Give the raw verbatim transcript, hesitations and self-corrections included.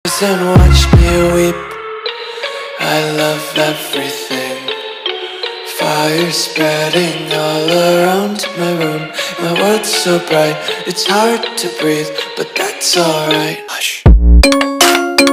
And watch me weep. I love everything. Fire spreading all around my room. My world's so bright, it's hard to breathe, but that's alright. Hush.